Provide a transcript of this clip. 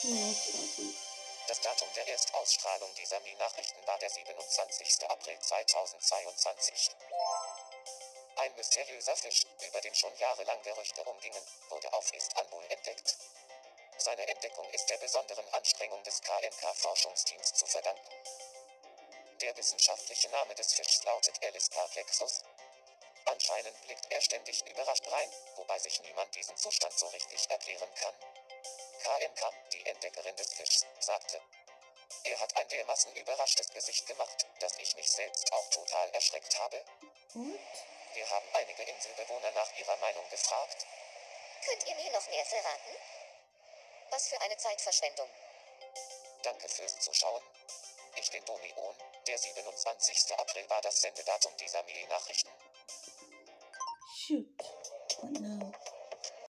Das Datum der Erstausstrahlung dieser Mi-Nachrichten war der 27. April 2022. Ein mysteriöser Fisch, über den schon jahrelang Gerüchte umgingen, wurde auf Istanbul entdeckt. Seine Entdeckung ist der besonderen Anstrengung des KNK-Forschungsteams zu verdanken. Der wissenschaftliche Name des Fischs lautet Elis parplexus. Anscheinend blickt er ständig überrascht rein, wobei sich niemand diesen Zustand so richtig erklären kann. KNK, die Entdeckerin des Fischs, sagte: Er hat ein dermaßen überraschtes Gesicht gemacht, dass ich mich selbst auch total erschreckt habe. Wir haben einige Inselbewohner nach ihrer Meinung gefragt. Könnt ihr mir noch mehr verraten? Was für eine Zeitverschwendung. Danke fürs Zuschauen. Ich bin Domion. Der 27. April war das Sendedatum dieser Mi-Nachrichten. Shoot. Oh no.